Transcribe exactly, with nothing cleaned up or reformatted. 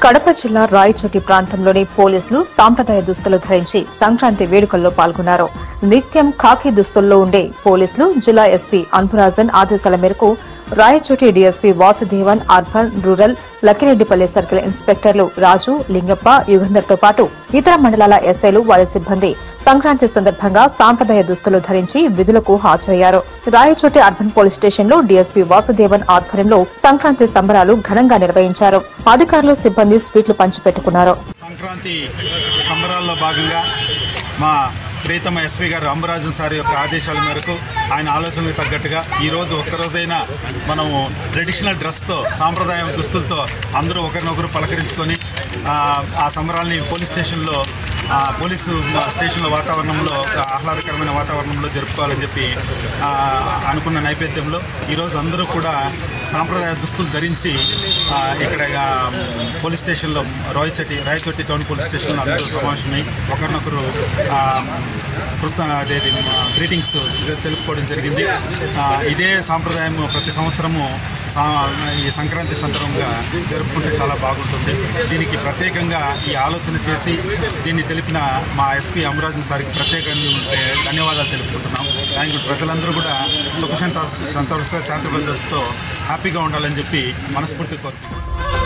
కడప జిల్లా రాయచోటి ప్రాంతంలోని పోలీసులు సాంప్రదాయ దుస్తులు ధరించి సంక్రాంతి వేడుకల్లో పాల్గొన్నారు. నిత్యం ఖాకీ దుస్తుల్లో ఉండే పోలీసులు జిల్లా ఎస్పీ అన్బురాజన్ ఆదేశాల మేరకు Rayachoti DSP Vasudevan, urban, rural, Lakkireddipalli circle ఇన్స్పెక్టర్లు రాజు, లింగప్ప, యుగంధర్ తో పాటు ఇతర మండలాల ఎస్ఐలు, వారి సిబ్బంది సంక్రాంతి సందర్భంగా సాంప్రదాయ దుస్తులు ధరించి విధులకు హాజరయ్యారు. రాయచోటి అర్బన్ పోలీస్ స్టేషన్ లో డీఎస్పీ వాసుదేవన్ ఆధ్వర్యంలో సంక్రాంతి సంబరాలు ఘనంగా నిర్వహించారు. అధికారులు, సిబ్బంది స్వీట్లు పంచిపెట్టుకున్నారు. సంక్రాంతి సంబరాల్లో భాగంగా మా ప్రీతమ ఎస్పీ గారు అంబురాజన్ సార్ యొక్క ఆదేశాల మేరకు, ఆయన ఆలోచనలకు తగ్గట్టుగా ఈరోజు ఒక్కరోజైనా మనము ట్రెడిషనల్ డ్రెస్తో, సాంప్రదాయ దుస్తులతో అందరూ ఒకరినొకరు పలకరించుకొని ఆ సంబరాల్ని పోలీస్ స్టేషన్లో పోలీసు స్టేషన్ల వాతావరణంలో, ఆహ్లాదకరమైన వాతావరణంలో జరుపుకోవాలని చెప్పి అనుకున్న నేపథ్యంలో ఈరోజు అందరూ కూడా సాంప్రదాయ దుస్తులు ధరించి ఇక్కడ పోలీస్ స్టేషన్లో రాయచోటి రాయచోటి టౌన్ పోలీస్ స్టేషన్లో అందరూ సమావేశమై ఒకరినొకరు కృత అదేది గ్రీటింగ్స్ తెలుపుకోవడం జరిగింది. ఇదే సాంప్రదాయం ప్రతి సంవత్సరము ఈ సంక్రాంతి సందర్భంగా జరుపుకుంటే చాలా బాగుంటుంది. దీనికి ప్రత్యేకంగా ఈ ఆలోచన చేసి దీన్ని తెలిపిన మా ఎస్పీ అంబురాజన్ సార్కి ప్రత్యేక ధన్యవాదాలు తెలుపుకుంటున్నాం. దానికి ప్రజలందరూ కూడా సుఖ సంతోష శాంతిభద్రతతో హ్యాపీగా ఉండాలని చెప్పి మనస్ఫూర్తి కోరుకుంటున్నాం.